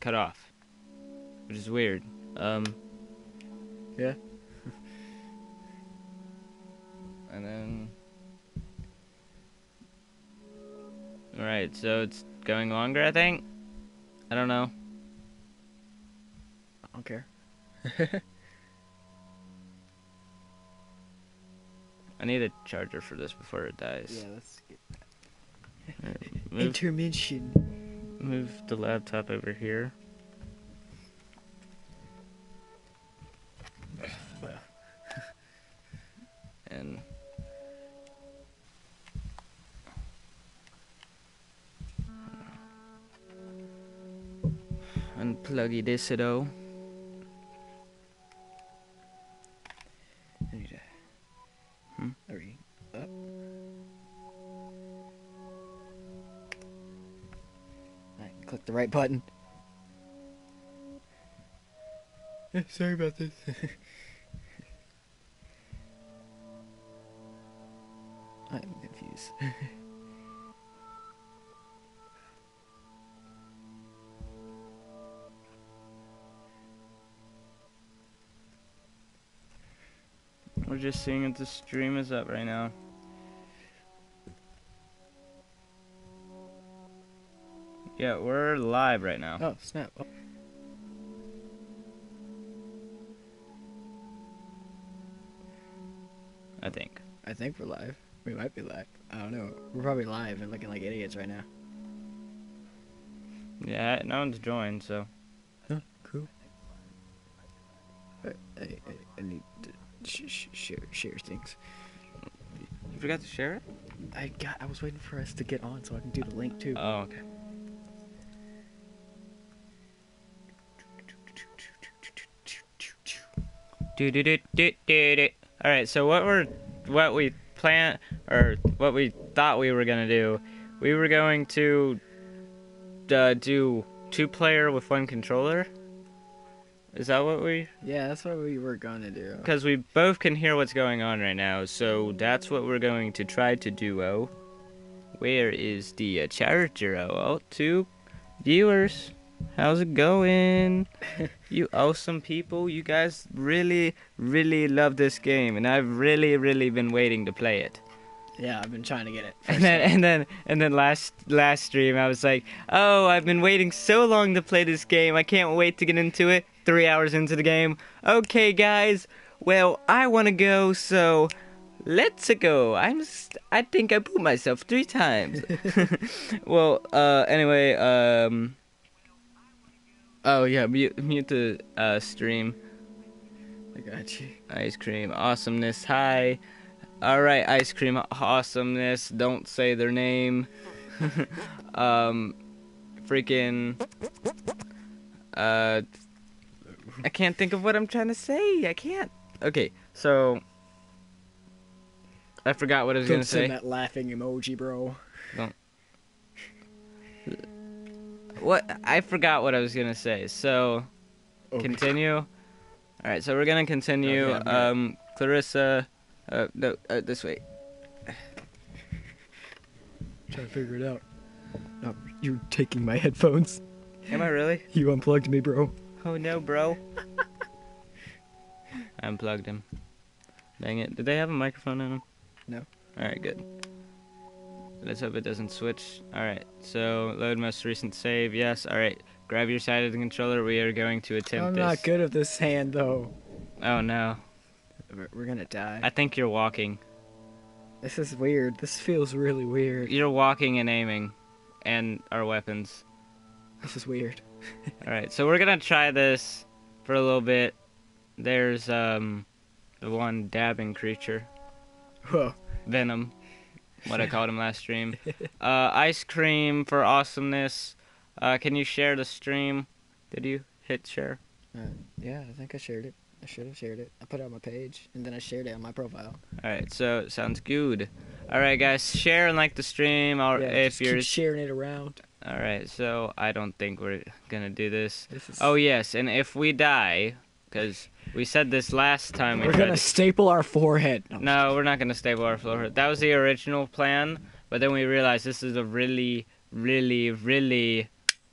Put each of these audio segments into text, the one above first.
cut off, which is weird. Yeah. And then... Alright, so it's going longer, I think? I don't know. I don't care. I need a charger for this before it dies. Yeah, let's get Alright, intermission. move the laptop over here. Well. And... unpluggy this though. I need to hurry up. Alright, click the right button. Sorry about this. I'm confused. We're just seeing if the stream is up right now. Yeah, we're live right now. Oh, snap. Oh. I think. I think we're live. We might be live. I don't know. We're probably live and looking like idiots right now. Yeah, no one's joined, so. Huh, cool. I need to share things. You forgot to share it? I was waiting for us to get on so I can do the link too. Oh, okay. Alright, so what we thought we were gonna do, we were going to do 2-player with 1 controller. Is that what we? Yeah, that's what we were gonna do. Because we both can hear what's going on right now, so that's what we're going to try to do. Where is the charger? Oh, 2 viewers. How's it going? You awesome people. You guys really, really love this game, and I've really, really been waiting to play it. Yeah, I've been trying to get it. And then last stream I was like, oh, I've been waiting so long to play this game. I can't wait to get into it. 3 hours into the game. Okay, guys. Well, I want to go, so let's go. I think I pooped myself 3 times. Well, anyway, oh yeah, mute the stream. I got you. Ice cream awesomeness. Hi. Alright, ice cream awesomeness. Don't say their name. Freaking. I can't think of what I'm trying to say. I can't. Okay, so. I forgot what I was going to say. Don't send that laughing emoji, bro. Don't. What? I forgot what I was going to say. So. Okay. Continue. Alright, so we're going to continue. Oh, yeah, Clarissa. No, this way. Trying to figure it out. No, you're taking my headphones. Am I really? You unplugged me, bro. Oh no, bro. I unplugged him. Dang it. Did they have a microphone in them? No. Alright, good. Let's hope it doesn't switch. Alright, so load most recent save. Yes, alright. Grab your side of the controller. We are going to attempt this. I'm not good at this hand, though. Oh no. We're gonna die. I think you're walking. This is weird. This feels really weird. You're walking and aiming. And our weapons. This is weird. Alright, so we're gonna try this for a little bit. There's, the one dabbing creature. Whoa. Venom. What I called him last stream. Ice cream for awesomeness. Can you share the stream? Did you hit share? Yeah, I think I shared it. I should have shared it. I put it on my page, and then I shared it on my profile. Alright, so sounds good. Alright, guys, share and like the stream. If you're keep sharing it around. Alright, so I don't think we're gonna do this. Oh, yes, and if we die, because we said this last time we're gonna staple our forehead. No, we're not gonna staple our forehead. That was the original plan, but then we realized this is a really, really, really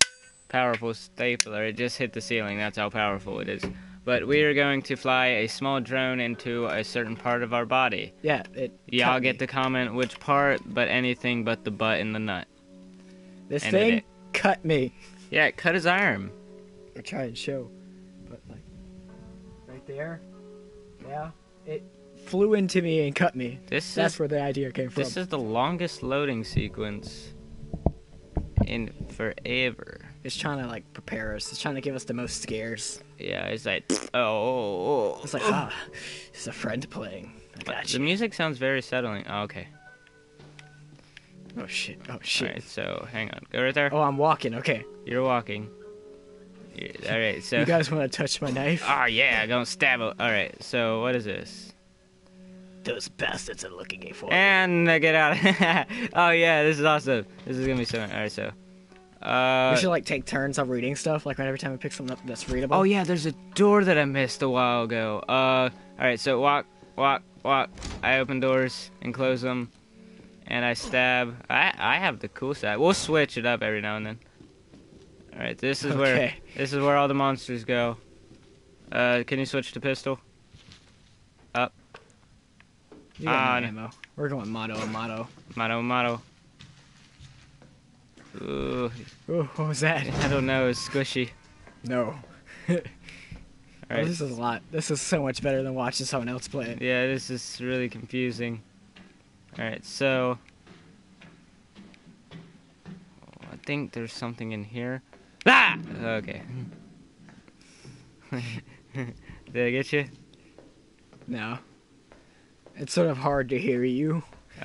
powerful stapler. It just hit the ceiling. That's how powerful it is. But we are going to fly a small drone into a certain part of our body. Yeah, Y'all get to comment which part, but anything but the butt and the nut. This And thing cut me. Yeah, it cut his arm. I'll try and show. But, like, right there. Yeah. It flew into me and cut me. That's where the idea came from. This is the longest loading sequence in forever. It's trying to, like, prepare us. It's trying to give us the most scares. Yeah, it's like, oh. It's like, it's a friend playing. I got The you. music sounds very settling. Oh, okay. Oh, shit. Alright, so, hang on. Go right there. Oh, I'm walking. Okay. You're walking. Alright, so... You guys want to touch my knife? Oh, yeah, don't stab it. Alright, so, what is this? Those bastards are looking for. And get out. Oh, yeah, this is awesome. This is gonna be so... Alright, so... we should, like, take turns on reading stuff, like, every time we pick something up that's readable. Oh, yeah, there's a door that I missed a while ago. Alright, so walk. I open doors and close them. And I stab. I have the cool side. We'll switch it up every now and then. Alright, this is where all the monsters go. Can you switch to pistol? Up. You got no ammo. We're going motto. Motto. Ooh. Ooh, what was that? I don't know, it's squishy. No. Alright. Oh, this is a lot. This is so much better than watching someone else play it. Yeah, this is really confusing. Alright, so... I think there's something in here. Ah! Okay. Did I get you? No. It's sort of hard to hear you.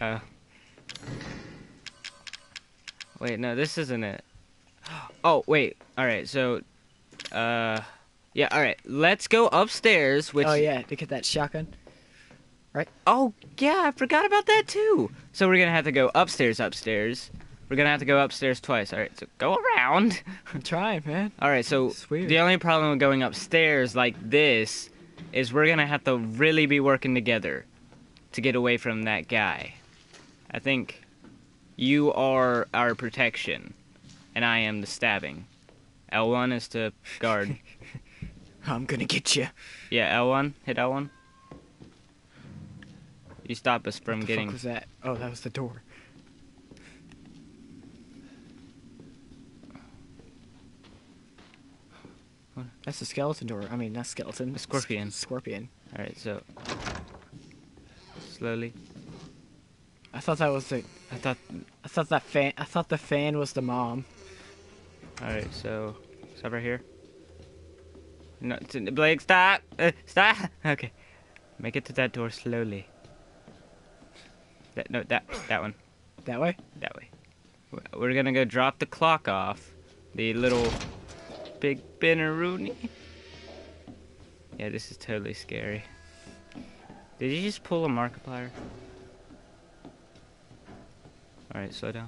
Wait, no, this isn't it. Oh, wait. Alright, so... Yeah, alright. Let's go upstairs, which... Oh, yeah, to get that shotgun. Right? Oh, yeah, I forgot about that, too. So we're gonna have to go upstairs. We're gonna have to go upstairs twice. Alright, so go around. I'm trying, man. Alright, so the only problem with going upstairs like this is we're gonna have to really be working together to get away from that guy. I think you are our protection, and I am the stabbing. L1 is to guard. I'm gonna get you. Yeah, L1. Hit L1. You stop us from getting... What the fuck was that? Oh, that was the door. What? That's the skeleton door. I mean, not skeleton. A scorpion. Scorpion. Alright, so... Slowly. I thought that was the... I thought the fan was the mom. Alright, so... Stop right here. No, Blake, stop! Stop! Okay. Make it to that door slowly. That one. That way? That way. We're gonna go drop the clock off. The little big Benaroonie. Yeah, this is totally scary. Did you just pull a Markiplier? Alright, slow down.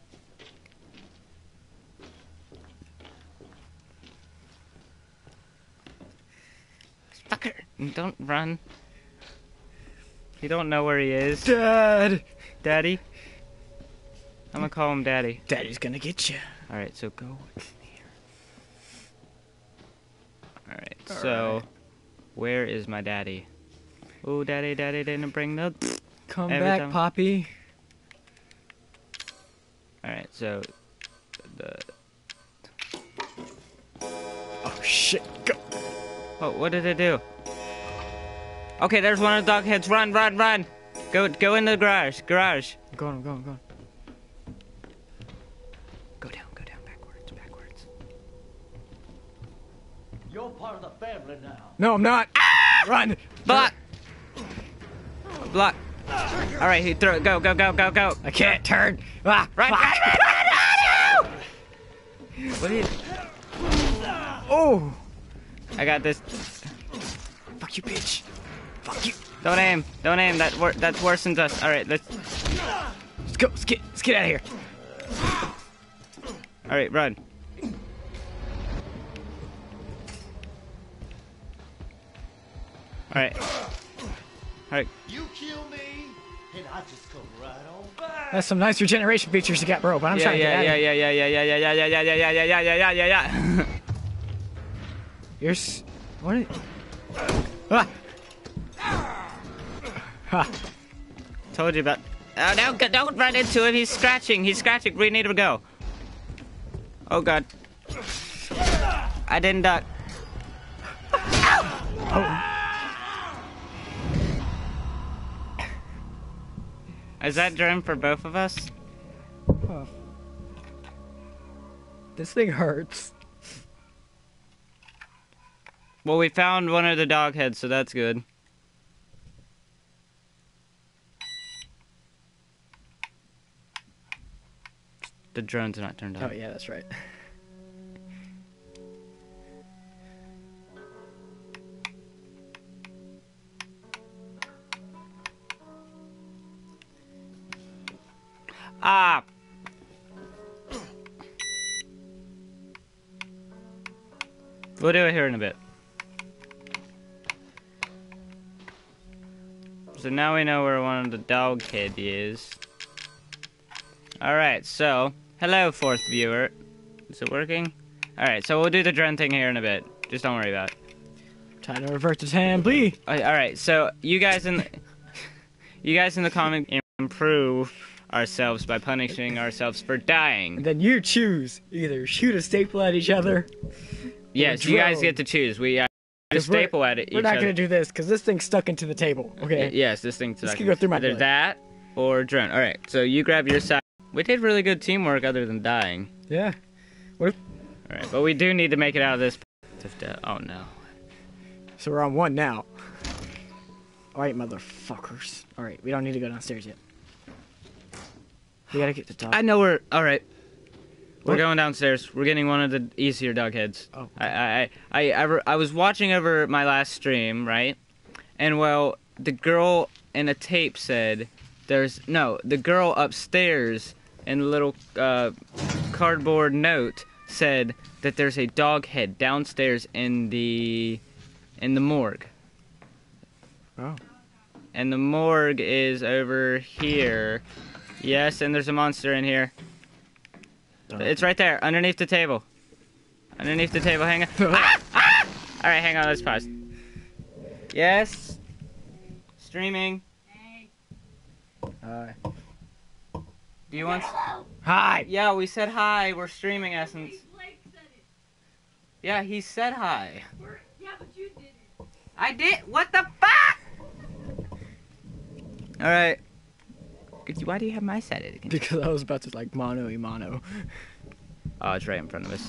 Fucker! Don't run. You don't know where he is. Dad! Daddy? I'm gonna call him Daddy. Daddy's gonna get you. Alright, so go in here. Alright, so... Where is my daddy? Oh, daddy didn't bring the... Come back, Poppy. Alright, so... Oh, shit. Go. Oh, what did it do? Okay, there's one of the dog heads. Run! Go in the garage. I'm going. Go down, backwards. You're part of the family now. No, I'm not. Ah! Run! Block! Alright, he throw it. Go. I can't turn. Ah, Run! What is... Oh! I got this. Fuck you, bitch. Fuck you. Don't aim. That worsens us. Alright, let's go. Let's get out of here. Alright, run. Alright. You kill me, And I just come right on back. That's some nice regeneration features you got, bro. But I'm trying to get out of here. Yeah. You're what? Ah! Ha! Told you about. Oh no! Don't run into him. He's scratching. He's scratching. We need to go. Oh god. I didn't duck. Is that drum for both of us? Oh. This thing hurts. Well, we found one of the dog heads, so that's good. The drone's not turned on. Oh yeah, that's right. Ah! We'll do it here in a bit. So now we know where one of the dog head is. Alright, so, hello, fourth viewer. Is it working? Alright, so we'll do the drone thing here in a bit. Just don't worry about it. Time to revert to Tam B. Alright, so you guys in the comment improve ourselves by punishing ourselves for dying. And then you choose either shoot a staple at each other. Yes, you guys get to choose. We a staple at it. We're not going to do this because this thing's stuck into the table. Okay. Yes, this thing's stuck. This can go through my either blood. that or drone. All right, so you grab your side. We did really good teamwork, other than dying. Yeah. What if... All right, but we do need to make it out of this. Oh no. So we're on one now. All right, motherfuckers. All right, we don't need to go downstairs yet. We gotta get the dog. I know we're all right. We're What? going downstairs. We're getting one of the easier dog heads. Oh. I was watching over my last stream, right? And well, the girl in a tape said the girl upstairs in the little cardboard note said that there's a dog head downstairs in the morgue. Oh. And the morgue is over here. Yes, and there's a monster in here. It's right there, underneath the table. Underneath the table, hang on. Ah! Alright, hang on, let's pause. Yes? Streaming. Hey. Hi. Do you want... Hi. Yeah, we said hi, we're streaming Essence. Hey, Blake said it. Yeah, he said hi. Yeah, but you did it. I did? What the fuck? Alright. Why do you have my side of it? Because I was about to like mano. Oh, it's right in front of us.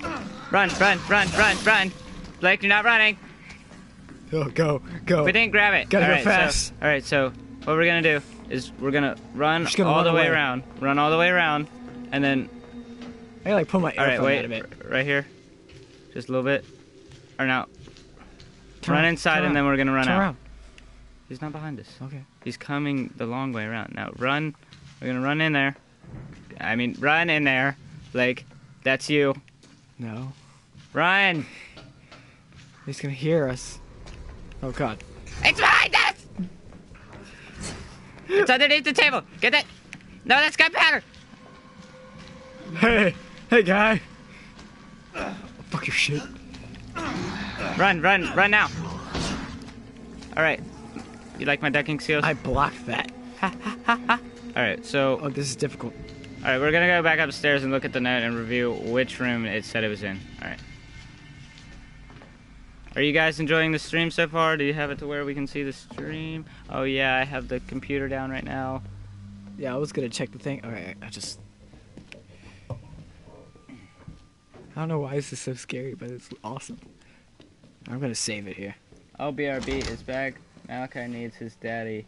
Run! Blake, you're not running. Oh, go. We didn't grab it. Gotta go fast. Alright, so what we're gonna do is we're gonna run gonna all run the way away. around. Run all the way around, and then... I gotta like pull my Alright, airphone out of wait. it. Right here. Just a little bit. Or now. Turn Run around, inside turn and then we're gonna run Turn out. around. He's not behind us. Okay. He's coming the long way around. Now run. We're gonna run in there. I mean, run in there. Like, that's you. No. Run! He's gonna hear us. Oh god. It's behind us! It's underneath the table. Get that. No, that's gunpowder. Hey guy. Fuck your shit. Run now. All right. You like my decking skills? I blocked that. All right. So, Oh, this is difficult. all right, we're gonna go back upstairs and look at the note and review which room it said it was in. All right. Are you guys enjoying the stream so far? Do you have it to where we can see the stream? Oh yeah, I have the computer down right now. Yeah, I was gonna check the thing. Alright, I don't know why this is so scary, but it's awesome. I'm gonna save it here. Oh, BRB is back. Malachi needs his daddy.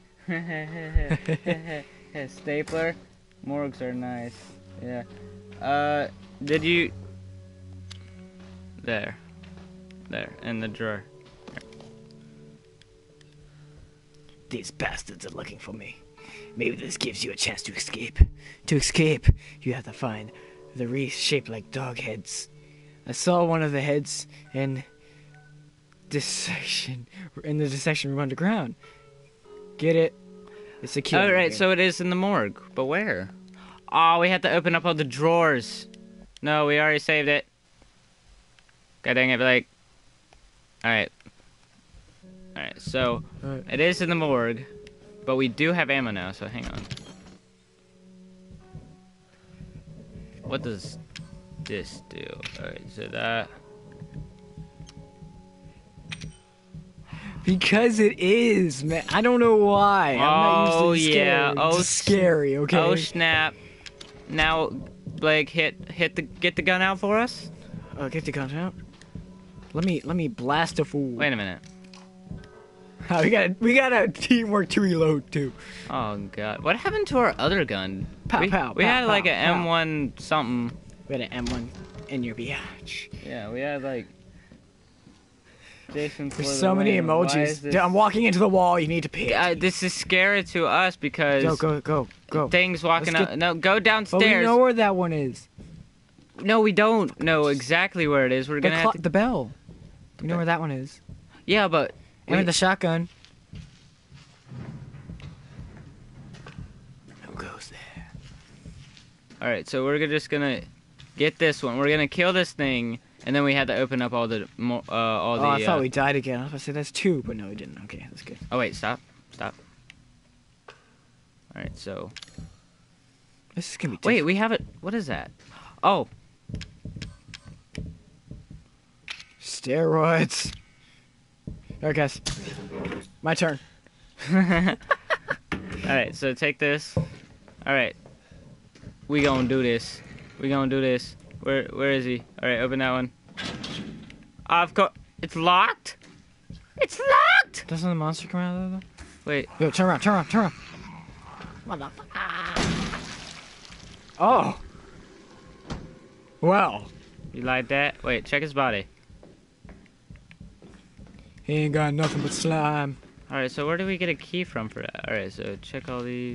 Stapler. Morgues are nice. Yeah. Did you... There, in the drawer. These bastards are looking for me. Maybe this gives you a chance to escape. To escape, you have to find the wreath shaped like dog heads. I saw one of the heads in the dissection room underground. Get it? It's secure. All right, so it is in the morgue, but where? Oh, we had to open up all the drawers. No, we already saved it. God dang it, Blake. Alright. Alright, so Alright. it is in the morgue, but we do have ammo now, so hang on. What does this do? Alright, so that... Because it is, man. I don't know why. I'm not Oh, usually scared. yeah. Oh, It's scary, okay? Oh, snap. Now, Blake, get the gun out for us? Get the gun out. Let me blast a fool. Wait a minute. we got a teamwork to reload too. Oh, God. What happened to our other gun? Pow, we pow, we pow, had like pow, a pow. M1 something. We had an M1 in your biatch. Yeah, we had like... Jason for There's the so many win. Why emojis. is this- Dude, I'm walking into the wall. You need to pee. This is scary to us because Go. things walking Let's up. No, go But we downstairs. know where that one is. No, we don't know exactly where it is. We're gonna have to. The bell. We know where that one is. Yeah, but And with the shotgun. Who goes there? all right. So we're just gonna get this one. We're gonna kill this thing, and then we had to open up all the all the. I thought we died again. I was about to say that's two, but no, we didn't. Okay, that's good. Oh wait, stop. All right, so This is gonna be. wait, we have it. What is that? Oh, Steroids. Alright, guys. My turn. all right. So take this. All right, we gonna do this. Where is he? All right, open that one. Of course, it's locked. It's locked. Doesn't the monster come out of there? Wait. Yo, turn around. Oh. Well, You like that? Wait, check his body. he ain't got nothing but slime. Alright, so where do we get a key from for that? Alright, so check all these.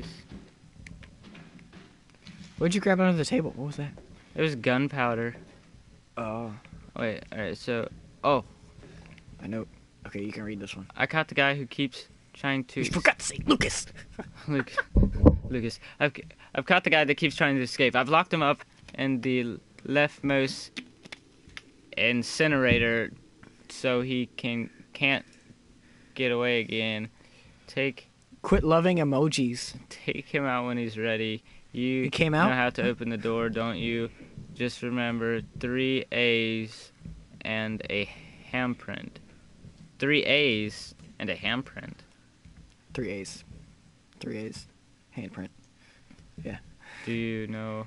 What'd you grab under the table? What was that? It was gunpowder. Oh, Wait, alright, so... Oh, I know. Okay, you can read this one. I caught the guy who keeps trying to... For God's sake, Lucas! Lucas. I've caught the guy that keeps trying to escape. I've locked him up in the leftmost incinerator so he can't get away again. Quit loving emojis. Take him out when he's ready. You He came know out? how to open the door, don't you? Just remember 3 A's and a handprint. 3 A's and a handprint. 3 A's. 3 A's. Handprint. Do you know?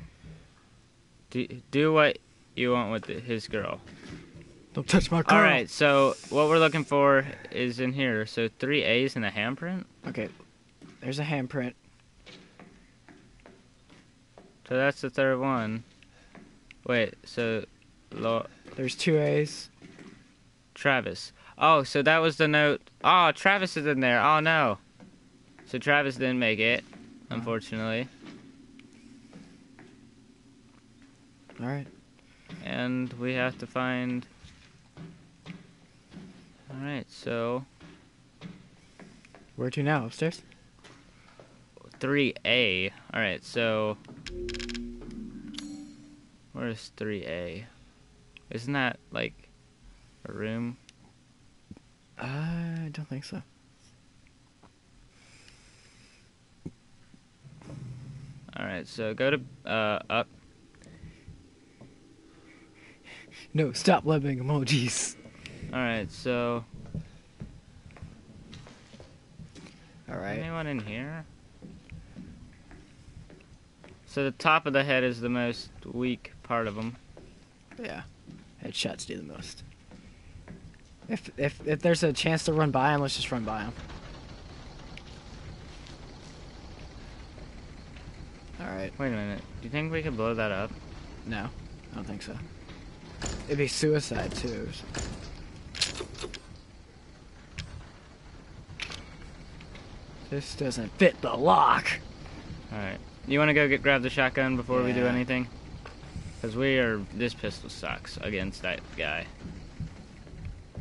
Do what you want with his girl. Don't touch my car. All right, so what we're looking for is in here. So 3 A's and a handprint. Okay. There's a handprint. So that's the third one. Wait, so There's 2 A's. Travis. Oh, so that was the note. Oh, Travis is in there. Oh no. So Travis didn't make it, unfortunately. All right. And we have to find... Alright, so... Where to now? Upstairs? 3A. Alright, so... Where's 3A? Isn't that, like, a room? I don't think so. Alright, so go to, up. No, stop loving emojis. Alright, so... All right. Anyone in here? So the top of the head is the most weak part of them. Yeah. Headshots do the most. If there's a chance to run by him, let's just run by him. All right. Wait a minute. Do you think we could blow that up? No, I don't think so. It'd be suicide too. This doesn't fit the lock. Alright. You want to go grab the shotgun before we do Yeah. anything? Because this pistol sucks against that guy.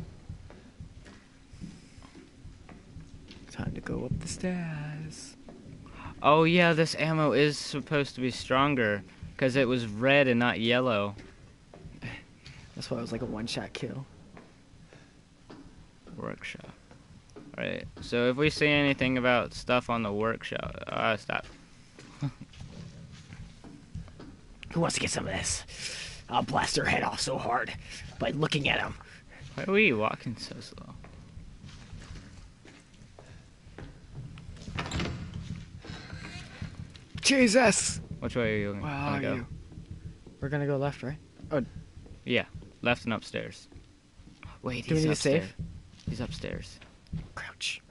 Time to go up the stairs. Oh yeah, this ammo is supposed to be stronger because it was red and not yellow. That's why it was like a one-shot kill. Workshop. Alright, so if we see anything about stuff on the workshop, stop. Who wants to get some of this? I'll blast their head off so hard by looking at them. Why are we walking so slow? Jesus! Which way are you Where gonna are go? you? We're gonna go left, right? Yeah, left and upstairs. Wait, Do we he's need to upstairs. save? He's upstairs. Crouch.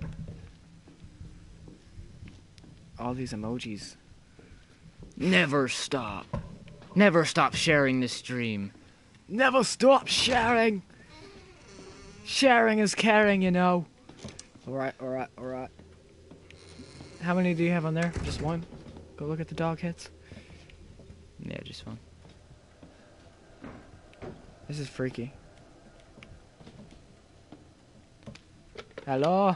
All these emojis. Never stop. Never stop sharing this stream. Never stop sharing! Sharing is caring, you know. Alright. How many do you have on there? Just one? Go look at the dog heads. Yeah, just one. This is freaky. Hello?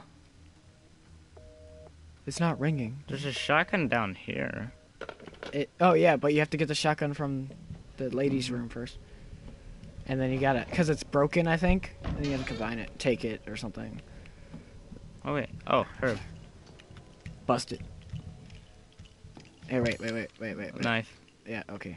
It's not ringing. There's a shotgun down here. Oh yeah, but you have to get the shotgun from the ladies' room first. And then you gotta, cause it's broken, I think. And you have to combine it, take it, or something. Oh wait. Oh, herb. Bust it. Hey, wait. Knife. Yeah, okay.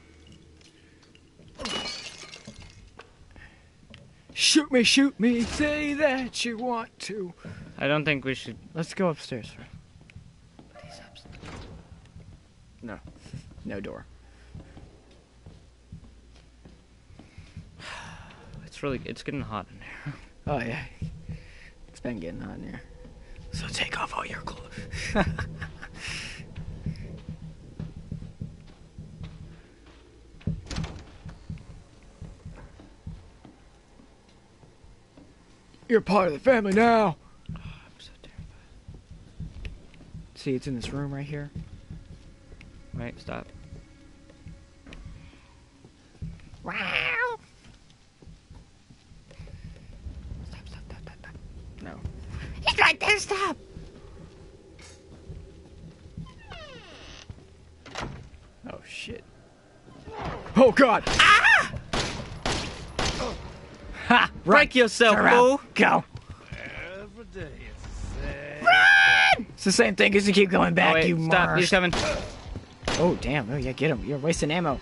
Shoot me, say that you want to. I don't think we should. Let's go upstairs first. He's upstairs. No. No door. It's getting hot in here. Oh, yeah. It's been getting hot in here. So take off all your clothes. You're part of the family now. I'm so terrified. See, it's in this room right here. Right, stop. Wow. Stop. No. He's right there, stop! Oh, shit. Oh, God. Ah! Ha! Break yourself, Turn around. fool! Go. Every day it's Run! It's the same thing as you keep going back, Oh, wait, you stop, marsh. he's coming. Oh, damn. Oh, yeah, get him. You're wasting ammo.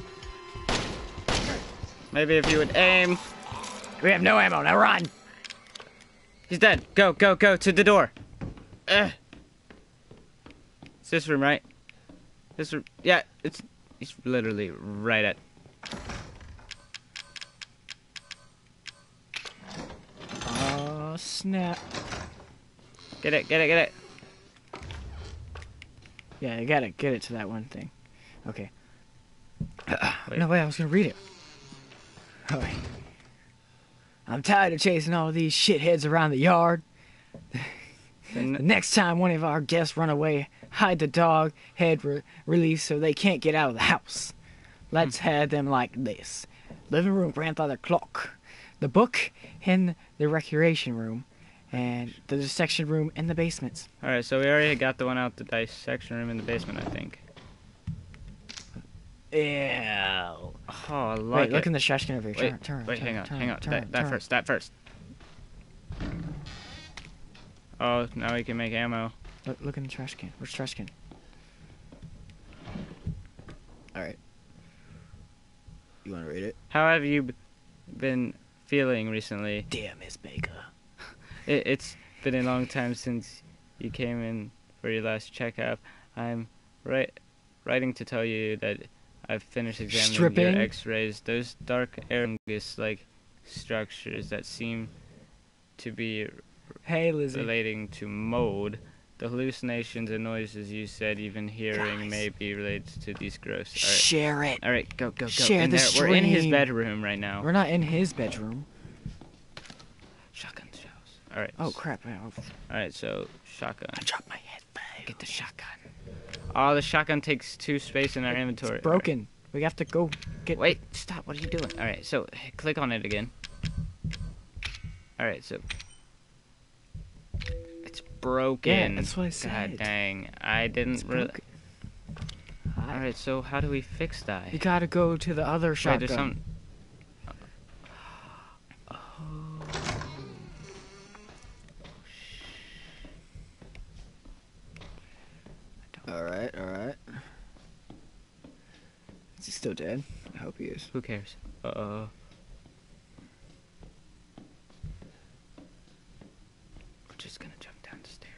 Maybe if you would aim. We have no ammo. Now run. He's dead. Go to the door. It's this room, right? This room. Yeah, he's literally right at. Oh, snap. Get it. Yeah, you gotta get it to that one thing. Okay. Wait. No, wait, I was gonna read it. Oh, wait. I'm tired of chasing all these shitheads around the yard. The next time one of our guests run away, hide the dog head release so they can't get out of the house. Let's have them like this. Living room, grandfather clock. The book in the recreation room. And the dissection room in the basements. Alright, so we already got the one out the dissection room in the basement, I think. Ew. Oh, I like Wait, it. look in the trash can over here. Wait, Turn, hang on. turn. That first. Oh, now we can make ammo. Look in the trash can. Where's the trash can? Alright. You want to read it? How have you been feeling recently? Dear Miss Baker. It's been a long time since you came in for your last checkup. I'm writing to tell you that I've finished examining Stripping? your x-rays. Those dark fungus-like structures that seem to be Hey, Lizzie. relating to mold. The hallucinations and noises you said you've been hearing Guys. may be related to these gross. Share it. All right, go. Share In the there. We're in his stream. bedroom right now. We're not in his bedroom. Shotgun shells. All right. Oh, crap. Man. All right, so shotgun. I dropped my head back. Get the shotgun. Oh, the shotgun takes 2 space in our inventory. It's broken. We have to go get... Wait, stop. What are you doing? All right, so click on it again. All right, so broken. Yeah, that's what I said. God dang. I didn't really... broken. Alright, so how do we fix that? You gotta go to the other Wait, shotgun. there's some... Alright, alright. Is he still dead? I hope he is. Who cares? We're just gonna jump down the stairs.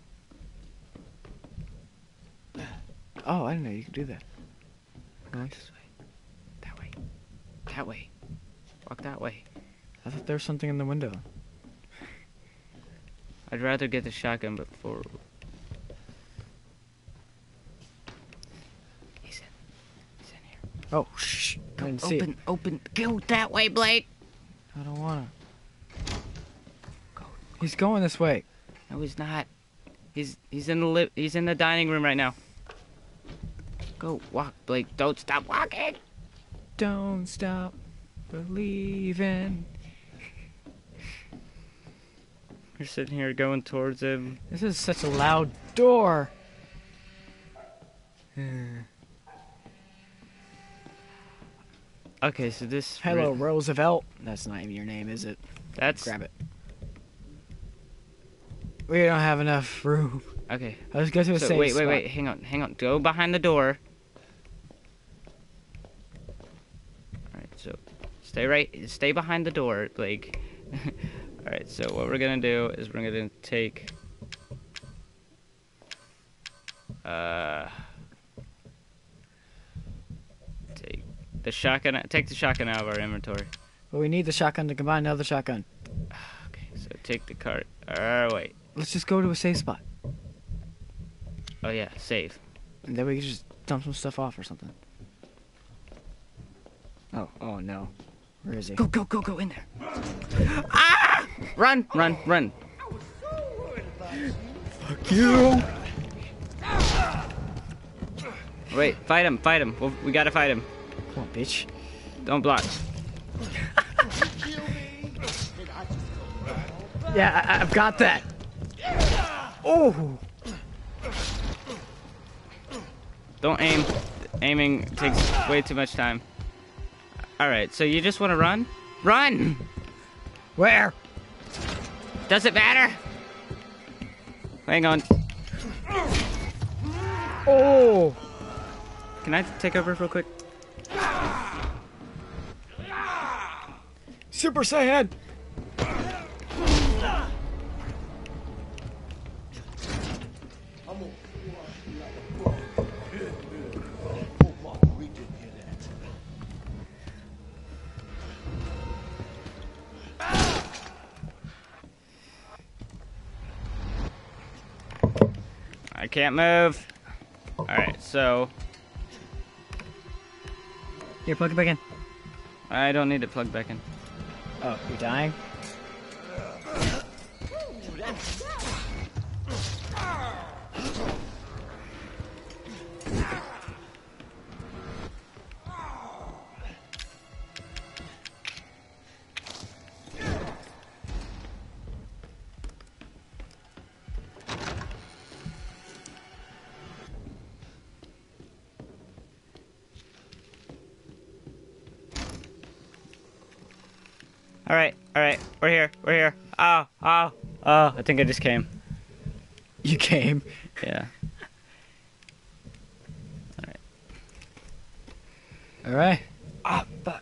Oh, I didn't know you could do that. Nice. This way. That way. That way. Walk that way. I thought there was something in the window. I'd rather get the shotgun before... He's in here. Oh, shh. I didn't see it. Open. Go that way, Blake. I don't wanna. Go. He's going this way. No, he's not. He's in the he's in the dining room right now. Go walk, Blake. Don't stop walking. Don't stop believing. You're sitting here going towards him. This is such a loud door. Okay, so this. Hello, Roosevelt. That's not even your name, is it? That's. Grab it. We don't have enough room. Okay. Let's go to a So safe wait, spot. hang on. Go behind the door. All right, so stay behind the door, Blake. All right, so what we're gonna do is we're gonna take the shotgun out of our inventory. But we need the shotgun to combine another shotgun. Okay, so take the cart. Wait. Let's just go to a safe spot. Oh yeah, save. And then we can just dump some stuff off or something. Oh no. Where is he? Go in there. Ah! Run. Fuck you! Wait, fight him. We gotta fight him. Come on, bitch. Don't block. Yeah, I've got that. Oh! Don't aim. Aiming takes way too much time. Alright, so you just want to run? Run! Where? Does it matter? Hang on. Oh! Can I take over real quick? Super Saiyan! I can't move. Alright, so Here, plug it back in. I don't need it plugged back in. Oh, you're dying? Alright, we're here. Oh, I think I just came. You came. Yeah. Alright. Ah, fuck.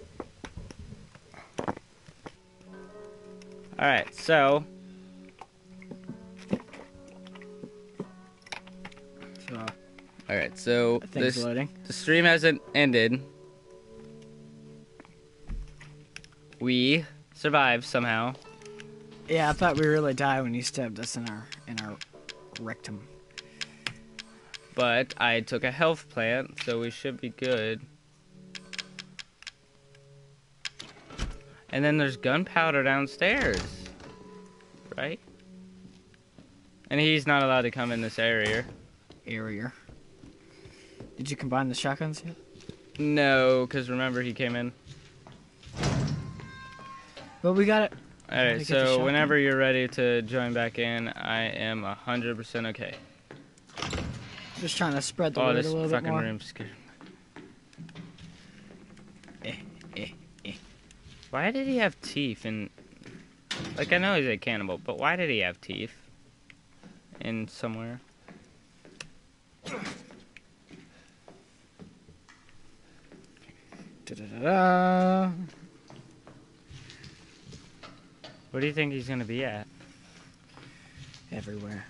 Alright, so Alright, so Things loading. the stream hasn't ended. We survived somehow. Yeah, I thought we really died when you stabbed us in our rectum. But I took a health plant, so we should be good. And then there's gunpowder downstairs. Right? And he's not allowed to come in this area. Did you combine the shotguns yet? No, because remember he came in. Well, we got it. Alright, get the so shotgun? whenever you're ready to join back in, I am 100% okay. Just trying to spread the Oh, word this a little bit fucking more. room's scared. Eh. Why did he have teeth? And like, I know he's a cannibal, but why did he have teeth? In somewhere. Da-da-da-da. Where do you think he's gonna be at? Everywhere.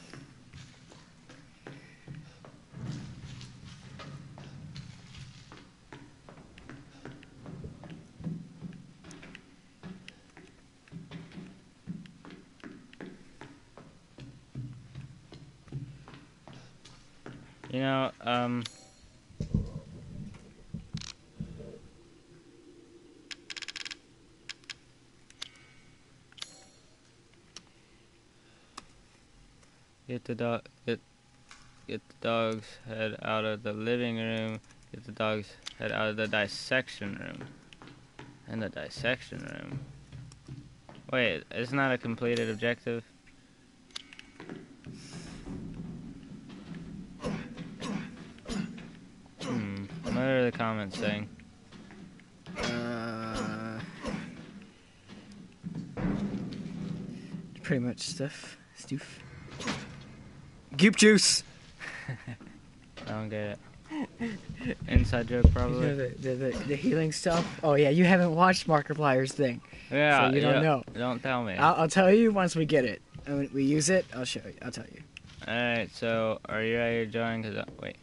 You know, get the dog's head out of the living room. Get the dog's head out of the dissection room. In the dissection room. Wait, isn't that a completed objective? What are the comments saying? Pretty much stuff. Stoof. Goop juice! I don't get it. Inside joke, probably. You know the healing stuff? Oh yeah, you haven't watched Markiplier's thing. Yeah, So you don't know. Don't tell me. I'll tell you once we get it. And when we use it, I'll show you. I'll tell you. Alright, so are you ready to join? Wait.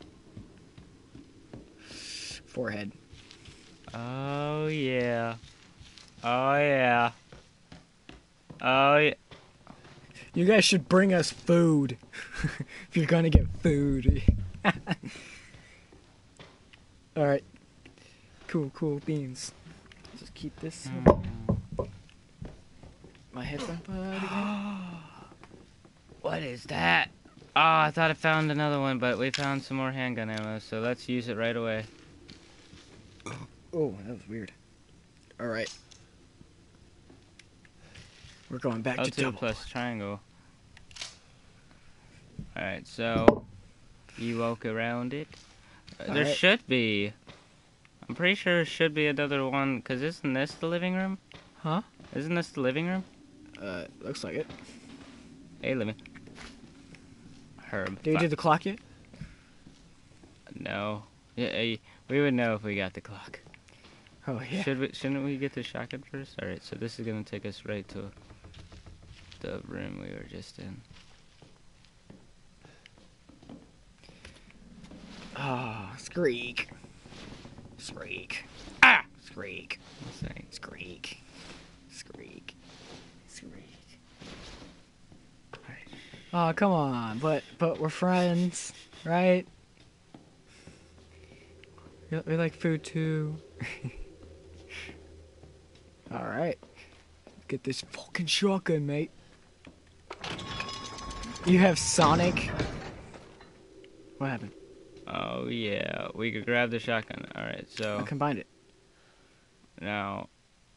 Forehead. Oh yeah. Oh yeah. Oh yeah. You guys should bring us food. If you're gonna get food. Alright. Cool beans. Just keep this. My headphone put out again. What is that? Oh, I thought I found another one, but we found some more handgun ammo, so let's use it right away. Oh, that was weird. Alright. We're going back to L2 double. plus triangle. Alright, so you walk around it. There Alright. should be. I'm pretty sure there should be another one, because isn't this the living room? Huh? Isn't this the living room? Looks like it. Hey, living. Herb. Did you do the clock yet? No. Yeah, we would know if we got the clock. Oh, yeah. Shouldn't we get the shotgun first? Alright, so this is gonna take us right to the room we were just in. Ah, Screek. Screek. Ah! Screek. Let's see. Screek. Screek. Screek. Oh, come on. But we're friends, right? We like food too. Alright. Get this fucking shotgun, mate. You have Sonic. What happened? Oh yeah, we could grab the shotgun. Alright, so I combined it. now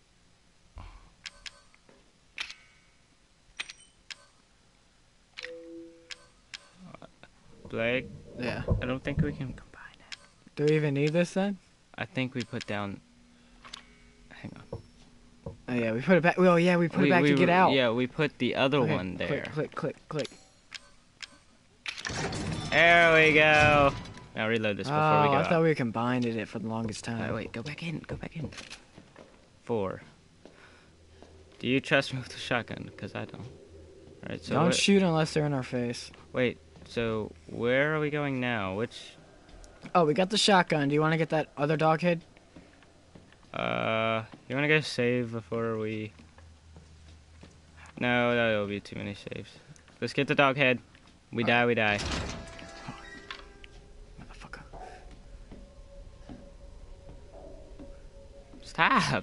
Blake, Yeah. I don't think we can combine it. Do we even need this then? I think we put down. Hang on. Oh yeah, we put it back. Oh yeah, we put it back to get out. Yeah, we put the other Okay, one there. Click. There we go. Now reload this before we go I out. thought we combined it for the longest time. Wait, go back in. 4. Do you trust me with the shotgun? Because I don't. Alright, so Don't shoot unless they're in our face. wait, so where are we going now? Which, Oh, we got the shotgun. Do you want to get that other dog head? you want to go save before we... No, that'll be too many saves. Let's get the dog head. We die. Motherfucker. Stop.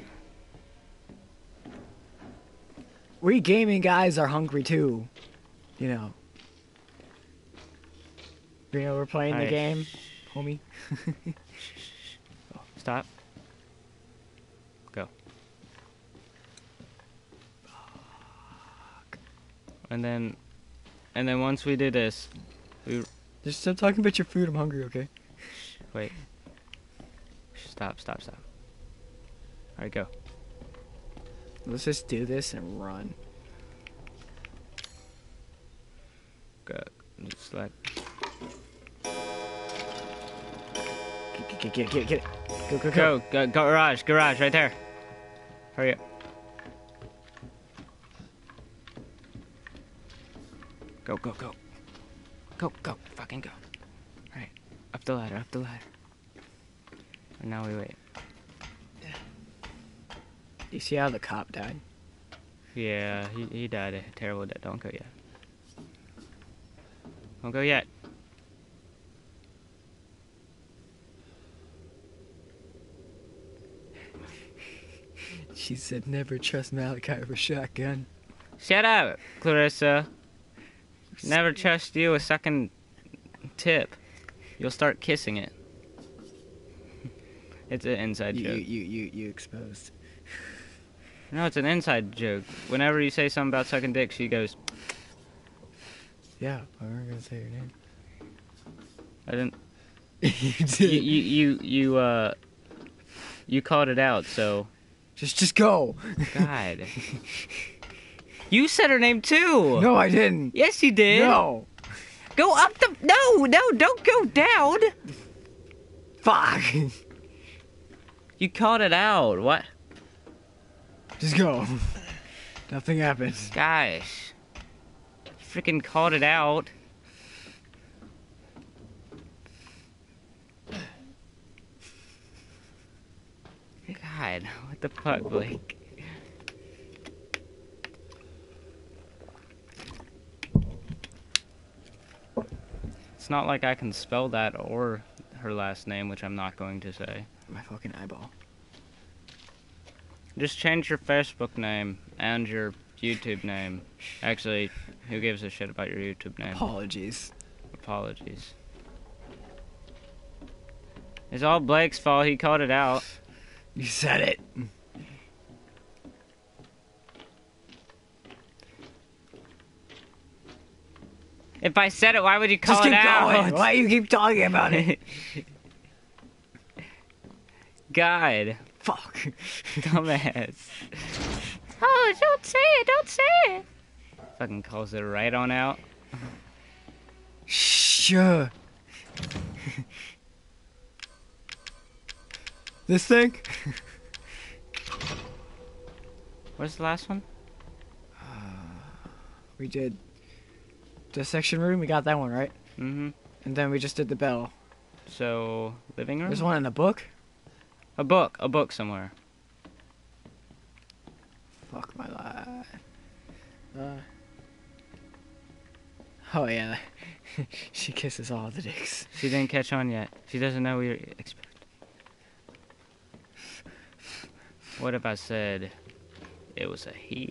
We gaming guys are hungry too. You know. We're playing the Alright. game, homie. Stop. Go. And then once we do this, Just stop talking about your food. I'm hungry. Okay. wait. Stop. All right, go. Let's just do this and run. Go. Just like. Get it. Go. Go, garage, right there. Hurry up. Go. Go, fucking go. Alright, up the ladder. And now we wait. You see how the cop died? Yeah, he died a terrible death. Don't go yet. Don't go yet. She said never trust Malachi with a shotgun. Shut up, Clarissa. Never trust you a second tip. You'll start kissing it. It's an inside joke. You exposed. No, it's an inside joke. Whenever you say something about sucking dick, she goes, Yeah, I wasn't gonna say your name. I didn't. You did. You called it out, so. Just go. God. You said her name too. No, I didn't. Yes, you did. No. Go up the. No, don't go down. Fuck. You called it out. What? Just go. Nothing happens. Gosh. You freaking called it out. God, what the fuck, Blake? It's not like I can spell that or her last name, which I'm not going to say. My fucking eyeball. Just change your Facebook name and your YouTube name. Actually, who gives a shit about your YouTube name? Apologies. Apologies. It's all Blake's fault. He called it out. You said it. If I said it, why would you call Just it keep out? going. Why you keep talking about it? God. Fuck. Dumbass. Oh, don't say it. Fucking calls it right on out. Sure. This thing? What's the last one? We did dissection room. We got that one right. Mm-hmm. And then we just did the bell. So, living room? There's one in the book. A book somewhere. Fuck my life. Oh yeah. She kisses all the dicks. She didn't catch on yet. She doesn't know we expect. What if I said it was a he?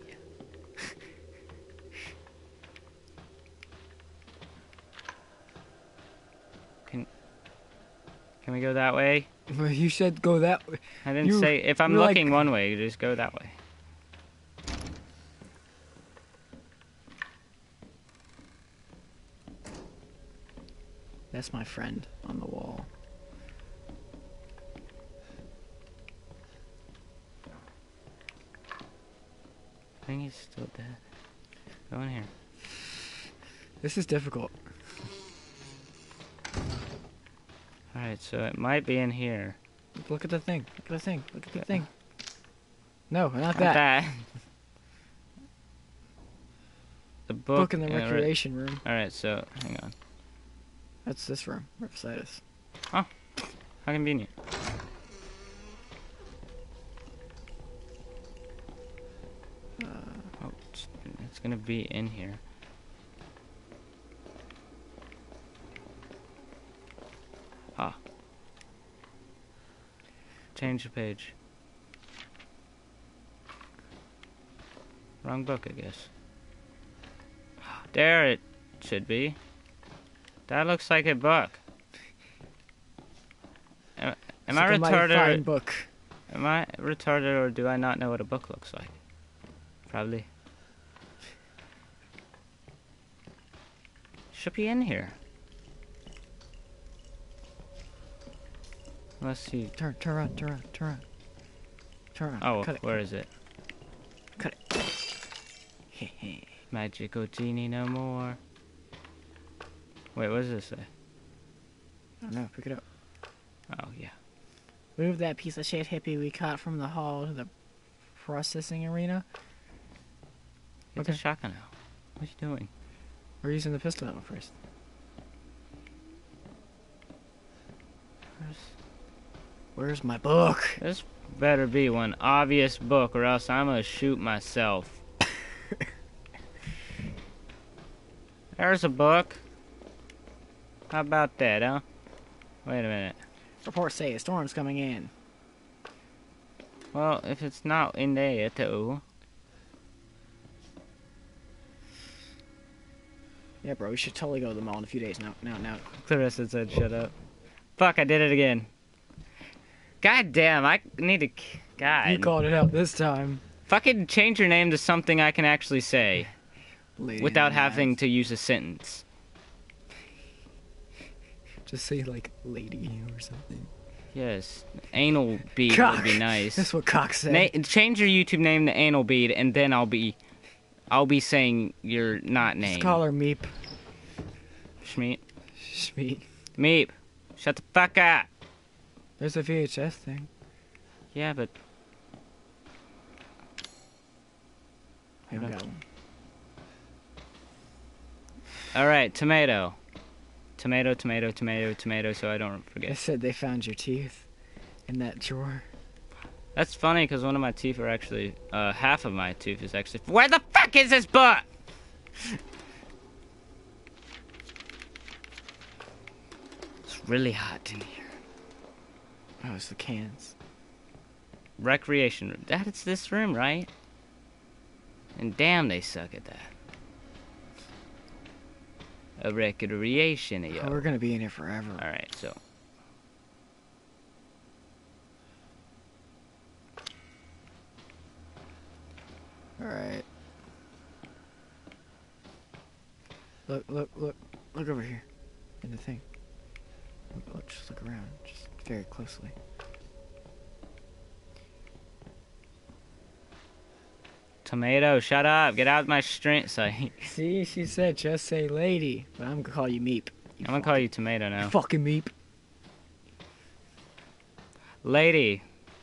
Can we go that way? Well, you said go that way. I didn't say if I'm you're like- looking one way, just go that way. That's my friend on the wall. I think he's still dead. Go in here. This is difficult. Alright, so it might be in here. Look at the thing. Look at the thing. Look at the thing. No, not Not that. that. The Book in the right. recreation room. Alright, so hang on. That's this room, right beside us. How convenient. Oh, it's gonna be in here. Ah. Change the page. Wrong book, I guess. There it should be. That looks like a book. Am I It's like a mighty fine retarded? book. Am I retarded, or do I not know what a book looks like? Probably. Should be in here. Let's see. Turn around. Turn around. Oh, Cut it. where is it? Cut it. Magical genie no more. Wait, what does this say? I don't know. Pick it up. Oh, yeah. Move that piece of shit hippie we caught from the hall to the processing arena. Get the shotgun out. What are you doing? We're using the pistol ammo first. Where's my book? This better be one obvious book, or else I'm gonna shoot myself. There's a book. How about that, huh? Wait a minute. Reports say a storm's coming in. Well, if it's not in there, too. Yeah, bro, we should totally go to the mall in a few days. No. Clarissa said, shut up. Fuck, I did it again. God damn, I need to... God. You called it out this time. Fucking change your name to something I can actually say. Lady Without in the having eyes. to use a sentence. Just say, like, lady or something. Yes. Anal bead Cock. would be nice. That's what Cock said. Change your YouTube name to Anal Bead, and then I'll be saying your not name. Just call her Meep. Schmeat. Schmeat. Meep. Shut the fuck up. There's a VHS thing. Yeah, but I don't got one. all right, tomato. Tomato, so I don't They forget. said they found your teeth in that drawer. That's funny because one of my teeth are actually, half of my tooth is actually. Where the fuck is this book? It's really hot in here. Oh, it's the cans. Recreation room. That's this room, right? And damn, they suck at that. A recreation, yo. Oh, we're gonna be in here forever. Alright, so. Alright. Look over here. In the thing. Look, just look around. Just very closely. Tomato, shut up. Get out of my strength sight. See, she said just say lady. But I'm gonna call you Meep. I'm gonna call you Tomato now. You fucking Meep. Lady.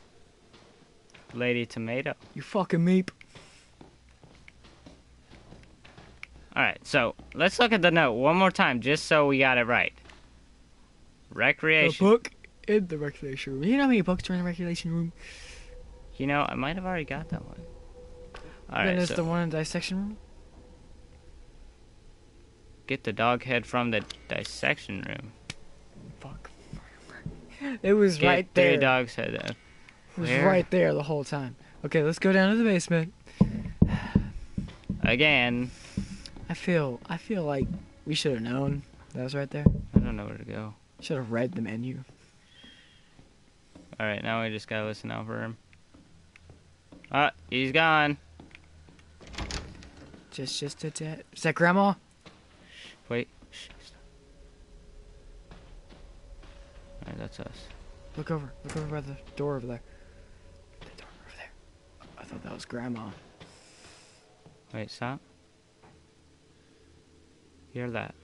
Lady Tomato. You fucking Meep. Alright, so let's look at the note one more time just so we got it right. The Recreation. book in the recreation room. You know how many books are in the recreation room? You know, I might have already got that one. Then Alright, there's so the one in the dissection room. get the dog head from the dissection room. Fuck. It was Get right 3 there. dogs head. It was Where? right there the whole time. Okay, let's go down to the basement. Again. I feel like we should have known that was right there. I don't know where to go. Should have read the menu. Alright, now we just gotta listen out for him. Ah, he's gone. Just a tad. Is that Grandma? Wait. Shh, stop. Alright, that's us. Look over by the door over there. The door over there. I thought that was Grandma. Wait, stop. Hear that?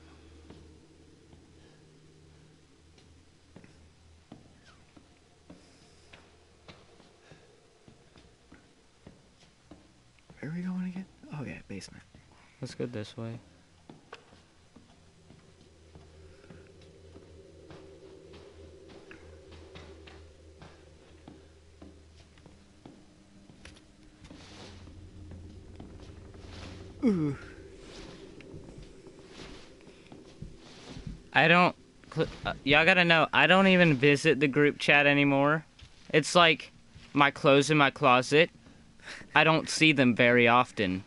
Where are we going again? Oh yeah, basement. Let's go this way. Ooh. I don't. Y'all gotta know, I don't even visit the group chat anymore. It's like my clothes in my closet. I don't see them very often.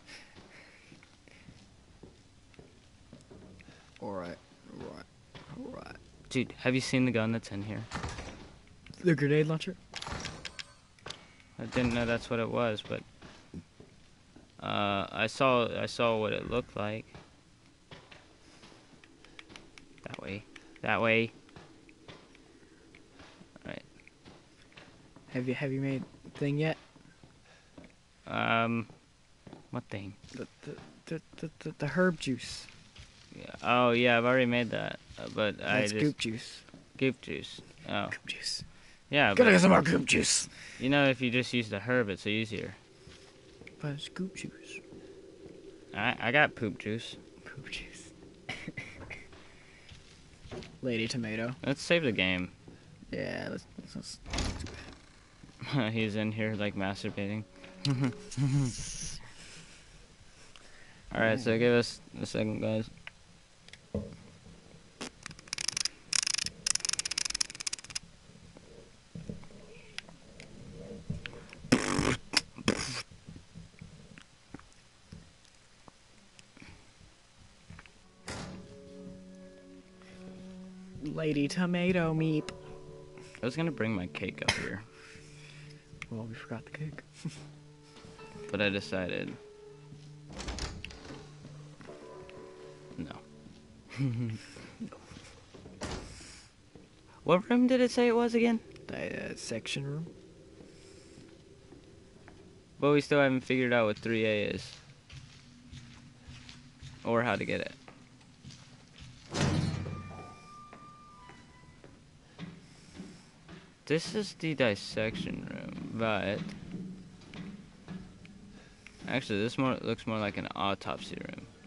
Alright. Dude, have you seen the gun that's in here? The grenade launcher? I didn't know that's what it was, but I saw what it looked like. That way. That way. Alright. Have you made thing yet? What thing? The herb juice. Yeah. Oh, yeah, I've already made that. But That's I just... goop juice. Goop juice. Oh. Goop juice. Yeah, Gotta but, get some more goop juice. you know, if you just use the herb, it's easier. But it's goop juice. I got poop juice. Poop juice. Lady tomato. Let's save the game. Yeah, let's He's in here, like, masturbating. Alright, so give us a second, guys. Lady tomato meep. I was gonna bring my cake up here, Well, we forgot the cake. but I decided... No. What room did it say it was again? The section room. But we still haven't figured out what 3A is. Or how to get it. This is the dissection room, but... Actually, this looks more like an autopsy room.